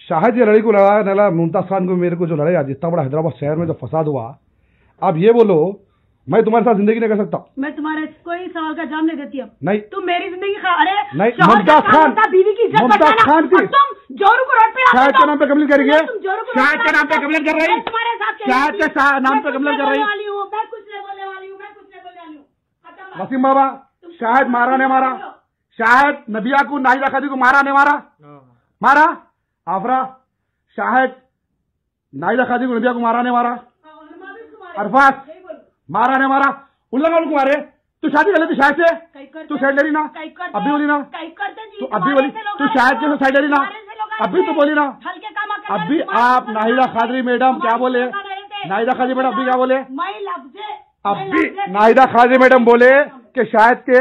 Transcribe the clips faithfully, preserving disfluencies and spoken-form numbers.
शाहिद ये लड़ाई को लड़ा नला मुमताज खान को मेरे को जो लड़ाई आज इतना बड़ा हैदराबाद शहर में जो फसाद हुआ, आप ये बोलो मैं तुम्हारे साथ जिंदगी नहीं कर सकता। मैं तुम्हारे कोई सवाल का जवाब नहीं देती अब। नहीं तुम मेरी जिंदगी खा अरे नहीं मुमताज खान बीवी की इज्जत मुमताज खान की तुम जोरू को रोड पे शाहिद के नाम पे कंप्लेंट करेंगे। शाहिद के नाम पे कंप्लेंट कर रही शाहिद के नाम पे कंप्लेंट कर रही मैं कुछ नहीं बोलने वाली हूँ मैं कुछ नहीं बोलने वाली हूँ। वसीम बाबा शाहिद मारा ने मारा, शाहिद नबिया को नाहिदा खादी को मारा ने मारा मारा आफरा शाहिद नाहिदा खादी को नबिया को मारा ने मारा, अरफात मारा ने मारा, उन लोगों को मारे। तू शादी कर लेती शायद से, तू साइड ले रही ना, अभी बोली ना, तू अभी बोली तू शायद से साइड ले रही ना, अभी तो बोली ना। अभी आप नाहिदा खादरी मैडम क्या बोले, नाहिदा खादरी मैडम अभी क्या बोले, अभी नाहिदा खादरी मैडम बोले कि शायद के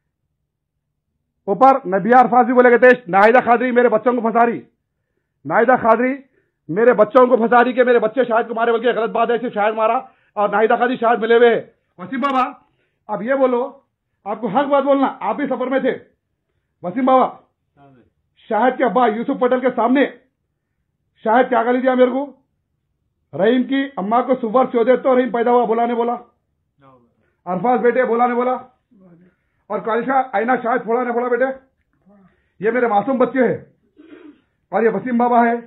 ऊपर नबिया अरफात भी बोले गए थे नाहिदा खादरी मेरे बच्चों को फंसा रही, नाहिदा खादरी मेरे बच्चों को फंसा रही कि मेरे बच्चे शायद को मारे, बल्कि गलत बात है, सिर्फ शायद मारा और नाहिदा खादी शायद मिले हुए। वसीम बाबा अब ये बोलो, आपको हक बात बोलना, आप भी सफर में थे। वसीम बाबा शाहिद के अब्बा यूसुफ पटेल के सामने शाहिद क्या गाली दिया मेरे को, रहीम की अम्मा को सुबह चौदह तो रहीम पैदा हुआ बोला ने बोला, अरफाज बेटे बोला ने बोला, और कालिशा आईना शाहिद फोड़ा ने फोड़ा बेटे, ये मेरे मासूम बच्चे हैं। और ये वसीम बाबा है।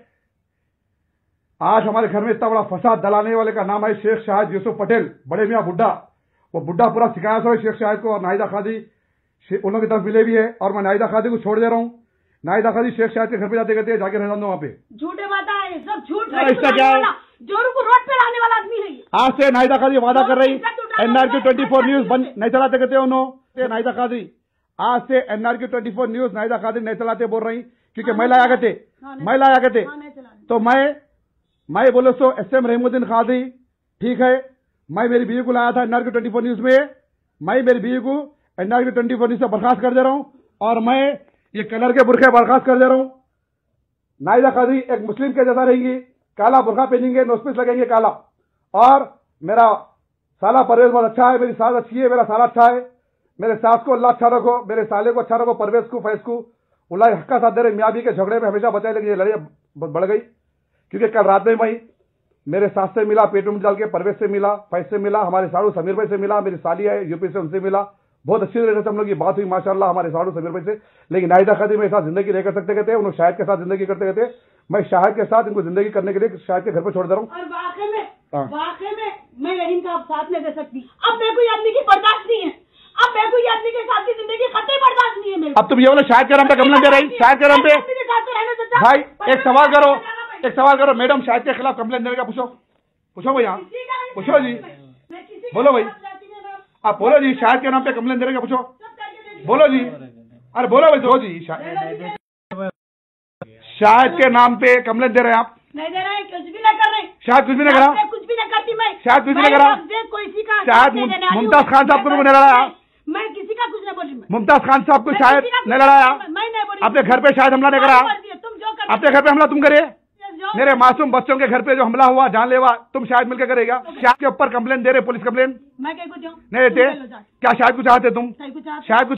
आज हमारे घर में इतना बड़ा फसाद दलाने वाले का नाम है शेख शाहिद यूसुफ पटेल, बड़े मियाँ बुड्ढा। वो बुड्ढा पूरा सिखाया था शेख शाहिद को, और नाहिदा खादी उन लोगों की तरफ मिले भी है। और मैं नाहिदा खादी को छोड़ दे रहा हूँ। नाहिदा खादी शेख शाहिद के घर पे जाते कहते हैं जाके रहना दो वहाँ पे। झूठे बात है सब झूठ, इसका क्या है, जोरू को रोड पे लाने वाला आदमी है। आज से नाहिदा खादी वादा कर रही एनआरके ट्वेंटी फोर न्यूज बंद नहीं चलाते कहते उन्होंने। नाहिदा खादी आज से NRK twenty four news Nahida Khadi नहीं चलाते बोल रही, क्योंकि मैं लाया करते मैं लाया करते तो मैं मैं बोलो सो एस एम रहीमुद्दीन खादी ठीक है, मैं मेरी बीवी को लाया था एनआरके ट्वेंटी फोर न्यूज में, मैं मेरी बीवी को एनआरके ट्वेंटी फोर न्यूज से बर्खास्त कर दे रहा हूं, और मैं ये कलर के बुरखे बर्खास्त कर दे रहा हूं। नाहिदा खादी एक मुस्लिम के जैसा रहेंगी, काला बुरखा पहनेंगे, नोस्पिस लगेंगे काला, और मेरा साला परवेज बहुत अच्छा है, मेरी सास अच्छी है, मेरा साला अच्छा है, मेरे सास को अल्लाह अच्छा रखो, मेरे साले को अच्छा रखो, परवेज को फैज को उल्लाह हक का साथ दे रहे। मियाँ भी के झगड़े में हमेशा बचाए, लेकिन ये लड़ाई बढ़ गई, क्योंकि कल रात में मैं मेरे सास से मिला, पेट में डाल के, परवेज से मिला, फैज से मिला, हमारे साड़ू समीर भाई से मिला, मेरी साली है यूपी से उनसे मिला, बहुत अच्छी तरह से हम लोग की बात हुई माशाल्लाह हमारे साड़ू समीर भाई से। लेकिन नाहिदा खादी मेरे साथ जिंदगी नहीं कर सकते कहते, उन्होंने शाहिद के साथ जिंदगी करते कहते, मैं शाहिद के साथ इनको जिंदगी करने के लिए शाहिद के घर पर छोड़ दे रहा हूँ। और वाकई में वाकई में मैं इनका अब साथ नहीं दे सकती। अब मेरे को ये आदमी की बर्दाश्त नहीं है, अब मेरे को ये आदमी के साथ की जिंदगी खतरे बर्दाश्त नहीं है मेरे। अब तुम ये बोलो शाहिद के नाम पे कंप्लेंट दे रही, शाहिद के नाम पे भाई एक सवाल करो, एक सवाल करो मैडम, शाहिद के खिलाफ कंप्लेंट देने का पूछो, पूछो भैया, पूछो जी, बोलो भाई, आप बोलो जी, शाहिद के नाम पे कंप्लेंट देने का पूछो, बोलो जी, अरे बोलो भाई, दो जी, शाहिद के नाम पे कंप्लेंट दे रहे हैं आप? नहीं दे रहे, कुछ भी नहीं कर रहे, शायद कुछ भी नहीं करा, कुछ भी नहीं करती मैं, शायद कुछ भी नहीं करा, शायद मुमताज खान साहब को नहीं लड़ाया, मैं किसी का कुछ नहीं बोली, मुमताज खान साहब को शायद नहीं लड़ाया, अपने घर पे शायद हमला नहीं करा, अपने घर पे हमला तुम करे, मेरे मासूम बच्चों के घर पे जो हमला हुआ जानलेवा तुम शायद मिलकर करेगा। शायद के ऊपर कंप्लेंट दे रहे, पुलिस कंप्लेंट मैं क्या कुछ नहीं देते, क्या शायद कुछ चाहते तुम, शायद कुछ